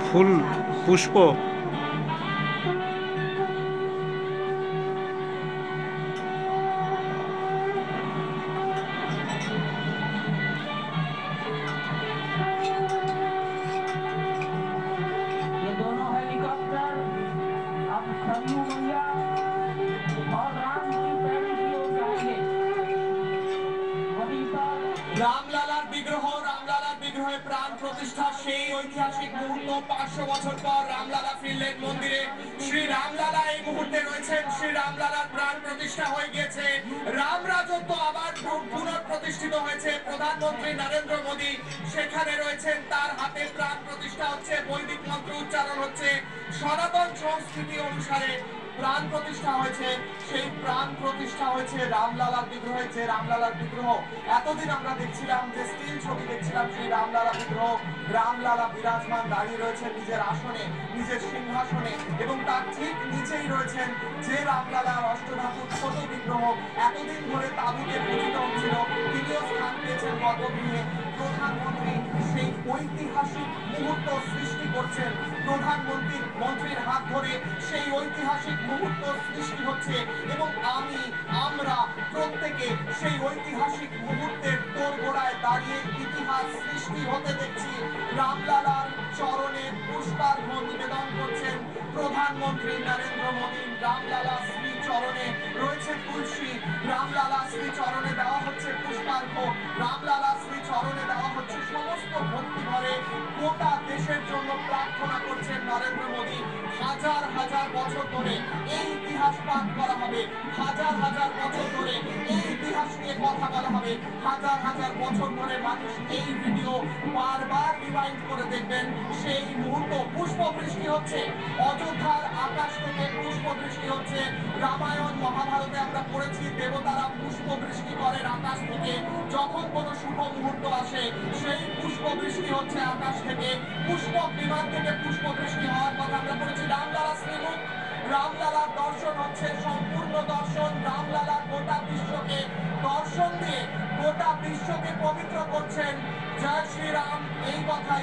ফুল পুষ্প ये दोनों हेलीकॉप्टर अब सरयू मैया और राम की पैड़ी की ओर जाएंगे। वहीं पर রামলালার বিগ্রহে প্রাণ প্রতিষ্ঠা সেই ঐতিহাসিক মুহূর্ত 500 বছর পর রামলালা ফিরলেন মন্দিরে। শ্রী রামলালা এই মুহূর্তে রয়েছেন। শ্রী রামলালার প্রাণ প্রতিষ্ঠা হয়ে গিয়েছে। রাম রাজত্ব আবার পুনঃপ্রতিষ্ঠিত হয়েছে। প্রধানমন্ত্রী নরেন্দ্র মোদী সেখানে রয়েছেন, তার হাতে প্রাণ প্রতিষ্ঠা হচ্ছে, বৈদিক মন্ত্র উচ্চারণ হচ্ছে, সনাতন সংস্কৃতি অনুসারে প্রাণ প্রতিষ্ঠা হয়েছে। সেই প্রাণ প্রতিষ্ঠা হয়েছে রামলালার বিগ্রহে। যে রামলালার বিগ্রহ এতদিন আমরা দেখছিলাম, যে স্টিল ছবি দেখছিলাম, সেই রামলালা বিগ্রহ, রামলালা বিরাজমান দাঁড়িয়ে রয়েছেন নিজের আসনে, নিজের সিংহাসনে, এবং তার ঠিক নিচেই রয়েছেন যে রামলালার অষ্টধাতুর ছোট বিগ্রহ এতদিন ধরে তাঁবুতে পূজিত হচ্ছিল, তিনিও স্থান পেয়েছেন গর্ভগৃহে। প্রধানমন্ত্রী সেই ঐতিহাসিক মুহূর্ত সৃষ্টি করছেন। প্রধানমন্ত্রীর হাত ধরে সেই ঐতিহাসিক মুহূর্ত সৃষ্টি হচ্ছে, এবং আমরা প্রত্যেকে সেই ঐতিহাসিক মুহূর্তের দোরগোড়ায় দাঁড়িয়ে ইতিহাস সৃষ্টি হতে দেখছি। রামলালার চরণে পুষ্পার্ঘ নিবেদন করছেন প্রধানমন্ত্রী নরেন্দ্র মোদী। রামলালা শ্রী চরণে রয়েছে তুলসী, রামলালা শ্রী চরণে দেওয়া হচ্ছে পুষ্পার্ঘ, রামলালা শ্রী চরণে দেওয়া হচ্ছে সমস্ত ভক্তি ভরে। গোটা দেশের জন্য প্রার্থনা করছেন নরেন্দ্র মোদী। হাজার হাজার বছর ধরে এই ইতিহাস পাঠ করা হবে, হাজার হাজার বছর ধরে এই ইতিহাস নিয়ে কথা বলা হবে, হাজার হাজার বছর ধরে মানুষ এই ভিডিও বারবার রিভাইন্ড করে দেখবেন। সেই মুহূর্ত পুষ্প বৃষ্টি হচ্ছে, অযোধ্যার আকাশ থেকে পুষ্প বৃষ্টি হচ্ছে। রামায়ণ মহাভারতে আমরা পড়েছি দেবতারা পুষ্প বৃষ্টি করেন আকাশ থেকে। যখন কোনো শুভ মুহূর্ত আসে সেই পুষ্প বৃষ্টি হচ্ছে আকাশ থেকে। পুষ্পক বিমান থেকে পুষ্প বৃষ্টি হওয়ার কথা আমরা পড়েছি। রামলালা শ্রীমুখ, রামলালার দর্শন হচ্ছে সম্পূর্ণ দর্শন। রামলালা গোটা বিশ্বকে দর্শন দিয়ে গোটা বিশ্বকে পবিত্র করছেন। জয় শ্রীরাম, এই কথাই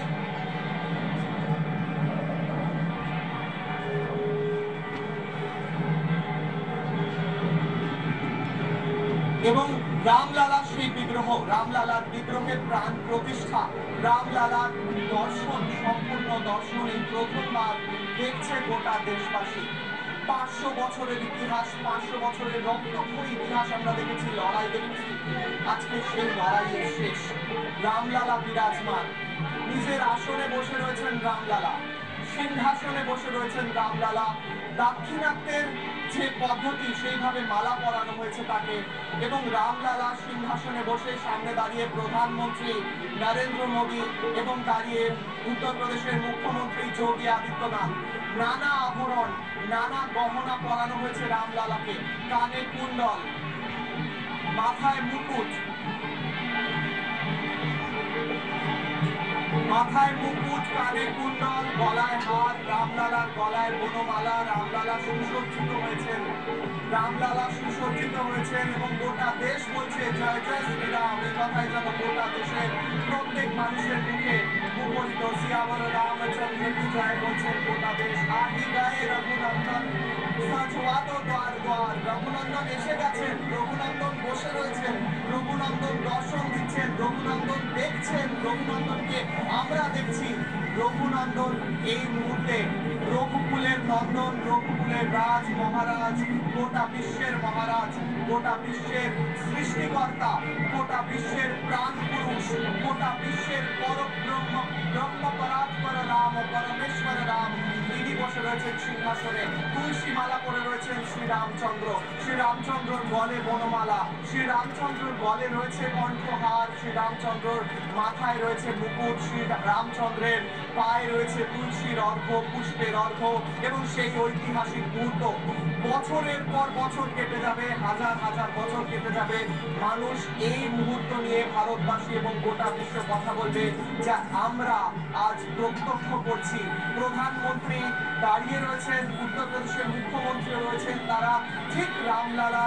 এবং রামলালা সেই বিগ্রহ, রামলালার বিগ্রহের প্রাণ প্রতিষ্ঠা, রামলালার দর্শন, সম্পূর্ণ দর্শন এই প্রথমবার দেখছে গোটা দেশবাসী। 500 বছরের ইতিহাস, 500 বছরের রক্তক্ষয়ী ইতিহাস আমরা দেখেছি, লড়াই দেখেছি। আজকে সেই লড়াইয়ের শেষ। রামলালা বিরাজমান, নিজের আসনে বসে রয়েছেন রামলালা, সিংহাসনে বসে রয়েছেন রামলালা। দাক্ষিণাত্যের যে পদ্ধতি, সেইভাবে মালা পরানো হয়েছে তাকে, এবং রামলালা সিংহাসনে বসে সামনে দাঁড়িয়ে প্রধানমন্ত্রী নরেন্দ্র মোদী এবং দাঁড়িয়ে উত্তরপ্রদেশের মুখ্যমন্ত্রী যোগী আদিত্যনাথ। নানা আভরণ, নানা গহনা পরানো হয়েছে রামলালাকে, কানে কুণ্ডল, মাথায় মুকুট, কানে কুণ্ডল, গলায় হার, রামলালার গলায় বনমালা। রামলালা সুসজ্জিত হয়েছেন, রামলালা সুসজ্জিত হয়েছেন, এবং গোটা দেশ বলছে জয় জয় শ্রীরাম। এই কথাই যেন গোটা দেশের প্রত্যেক মানুষের মুখে মুখরিত। সিয়াবর রামচন্দ্র কি জয় বলছেন গোটা দেশ। আহি গায়ে রঘুনন্দন, সজওয়াতো দ্বার দ্বার। রঘুনন্দন এসে গেছেন, রঘুনন্দন বসে রয়েছেন, রঘুনন্দন দর্শন দিচ্ছেন, রঘুনন্দন দেখছেন, রঘুনন্দনকে আমরা দেখছি। রঘুনন্দন এই মুহূর্তে রঘুকুলের নন্দন, রঘুকুলের রাজ মহারাজ, গোটা বিশ্বের মহারাজ, গোটা বিশ্বের সৃষ্টিকর্তা, গোটা বিশ্বের প্রাণ পুরুষ, গোটা বিশ্বের পরব্রহ্ম, ব্রহ্ম পরাৎপর রাম, পরমেশ্বর রাম। তিনি বসে রয়েছেন সিংহাসনে, তুলসী মালা পরে রয়েছেন শ্রীরামচন্দ্র। শ্রীরামচন্দ্রর গলে বনমালা, শ্রীরামচন্দ্রর গলে রয়েছে কণ্ঠহার, শ্রীরামচন্দ্রর মাথায় রয়েছে মুকুট, শ্রীরামচন্দ্রের পায়ে রয়েছে তুলসীর অর্ঘ্য, পুষ্পের অর্ঘ্য। এবং সেই ঐতিহাসিক মুহূর্ত বছরের পর বছর কেটে যাবে, হাজার হাজার বছর কেটে যাবে, মানুষ এই মুহূর্ত নিয়ে ভারতবাসী এবং গোটা বিশ্ব কথা বলবে, যা আমরা আজ প্রত্যক্ষ করছি। প্রধানমন্ত্রী দাঁড়িয়ে রয়েছেন, উত্তরপ্রদেশের মুখ্যমন্ত্রী রয়েছেন, তারা ঠিক রামলালার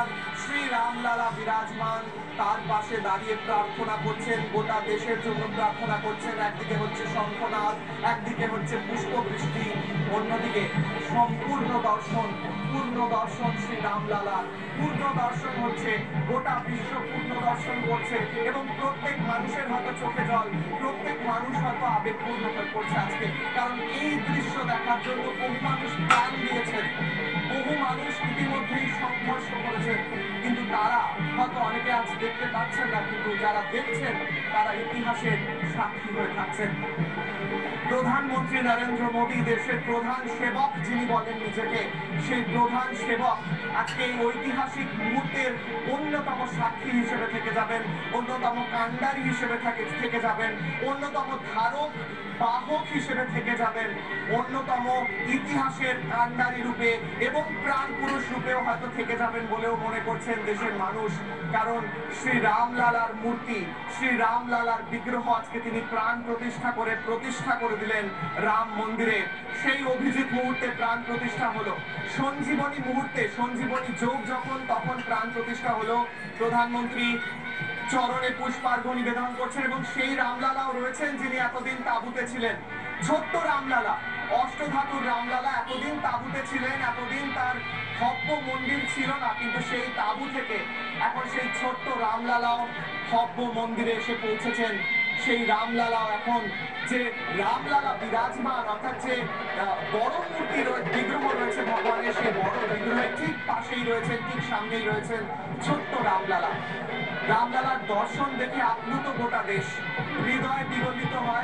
শ্রী রামলালা বিরাজমান, তার পাশে দাঁড়িয়ে প্রার্থনা করছেন, গোটা দেশের জন্য প্রার্থনা করছেন। একদিকে হচ্ছে শঙ্খনাদ, একদিকে হচ্ছে পুষ্পবৃষ্টি, অন্যদিকে সম্পূর্ণ দর্শন, পূর্ণ দর্শন শ্রী রামলালার। পূর্ণ দর্শন হচ্ছে গোটা বিশ্ব পূর্ণ দর্শন করছে এবং প্রত্যেক মানুষের হয়তো চোখে জল, প্রত্যেক মানুষ হয়তো আবেগপূর্ণ হয়ে পড়ছে আজকে, কারণ এই দৃশ্য দেখার জন্য বহু মানুষ প্রাণ দিয়েছেন, বহু মানুষ ইতিমধ্যেই সংঘর্ষ করেছেন, কিন্তু তারা হয়তো অনেকে আজ দেখতে পাচ্ছেন না, কিন্তু যারা দেখছেন তারা ইতিহাসের সাক্ষী হয়ে থাকছেন। প্রধানমন্ত্রী নরেন্দ্র মোদী, দেশের প্রধান সেবক যিনি বলেন নিজেকে, সেই প্রধান সেবক আজকে এই ঐতিহাসিক মুহূর্তের অন্যতম সাক্ষী হিসেবে থেকে যাবেন, অন্যতম কাণ্ডারী হিসেবে থেকে যাবেন, অন্যতম ধারক বাহক হিসেবে থেকে যাবেন, অন্যতম ইতিহাসের কাণ্ডারী রূপে এবং প্রাণ পুরুষ রূপেও হয়তো থেকে যাবেন বলেও মনে করছেন দেশের মানুষ। কারণ শ্রী রামলালার মূর্তি, শ্রী রামলালার বিগ্রহ আজকে তিনি প্রাণ প্রতিষ্ঠা করে দিলেন রাম মন্দিরে। সেই অভিজিৎ মুহূর্তে প্রাণ প্রতিষ্ঠা হলো, সঞ্জীবনী মুহূর্তে, সঞ্জীবনী যোগ যখন, তখন প্রাণ প্রতিষ্ঠা হলো। প্রধানমন্ত্রী চরণে পুষ্পার্ঘ নিবেদন করছেন এবং সেই রামলালাও রয়েছেন যিনি এতদিন তাঁবুতে ছিলেন। ছোট্ট রামলালা, অষ্টধাতুর রামলালা এতদিন তাঁবুতে ছিলেন, এতদিন তার ভব্য মন্দির ছিল না, কিন্তু সেই তাঁবু থেকে এখন সেই ছোট্ট রামলালাও ভব্য মন্দিরে এসে পৌঁছেছেন। সেই রামলালাও এখন যে রামলালা বিরাজমান, অর্থাৎ যে বড় মূর্তি বিগ্রহ রয়েছে ভগবানের, সেই বড় বিগ্রহের ঠিক পাশেই রয়েছেন, ঠিক সামনেই রয়েছেন ছোট্ট রামলালা। রামলালার দর্শন দেখে আপ্লুত গোটা দেশ, হৃদয় বিগলিত হয়,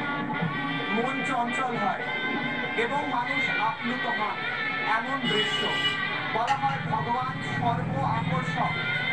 মন চঞ্চল হয় এবং মানুষ আপ্লুত হন। এমন দৃশ্য বলা হয় ভগবান সর্ব আকর্ষক,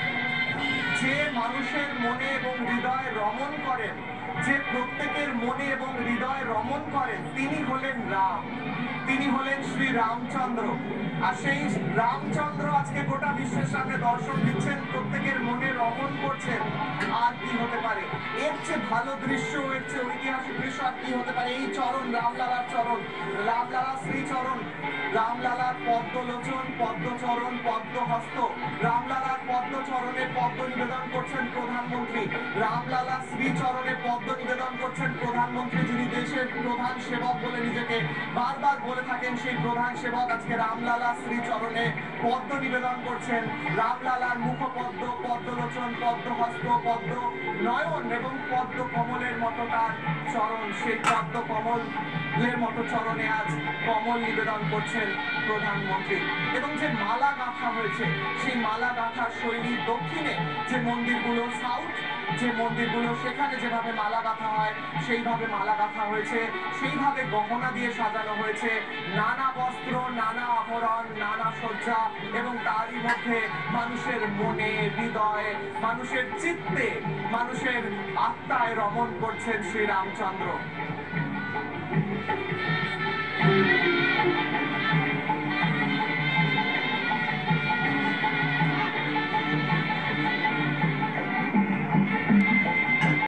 যে মানুষের মনে এবং হৃদয়ে রমণ করেন, যে প্রত্যেকের মনে এবং হৃদয়ে রমণ করেন, তিনি হলেন রাম, তিনি হলেন শ্রী রামচন্দ্র। আর সেই রামচন্দ্র আজকে গোটা বিশ্বের সামনে দর্শন দিচ্ছেন, প্রত্যেকের মনে রমণ করছেন। আর কি হতে পারে এর চেয়ে ভালো দৃশ্য, এর চেয়ে ঐতিহাসিক দৃশ্য আর কি হতে পারে? এই চরণ, রামলালার চরণ, রামলালার শ্রীচরণ, রামলালার পদ্মলোচন, পদ্মচরণ, পদ্মহস্ত, রামলালার পদ্মচরণে পদ্ম নিবেদন করছেন প্রধানমন্ত্রী, রামলালার শ্রীচরণে পদ্ম নিবেদন করছেন প্রধানমন্ত্রী, যিনি দেশের প্রধান সেবক বলে নিজেকে বারবার বলে থাকেন। সেই প্রধান সেবক আজকে রামলালা শ্রীচরণে পদ্ম নিবেদন করছেন। রামলালার মুখপদ্ম, পদ্মলোচন, পদ্মহস্ত, পদ্ম নয়ন এবং পদ্ম কমলের মতো তার চরণ, সেই পদ্ম কমলের মতো চরণে আজ কমল নিবেদন করছেন প্রধানমন্ত্রী। এবং যে মালা গাঁথা হয়েছে, সেই মালা গাঁথার শৈলী দক্ষিণে যে মন্দিরগুলো, সাউথ যে মন্দিরগুলো, সেখানে যেভাবে মালা গাঁথা হয় সেইভাবে মালা গাঁথা হয়েছে, সেইভাবে গহনা দিয়ে সাজানো হয়েছে, নানা বস্ত্র, নানা আভরণ, নানা সজ্জা, এবং তারই মধ্যে মানুষের মনে, হৃদয়ে, মানুষের চিত্তে, মানুষের আত্মায় রমণ করছেন শ্রী রামচন্দ্র।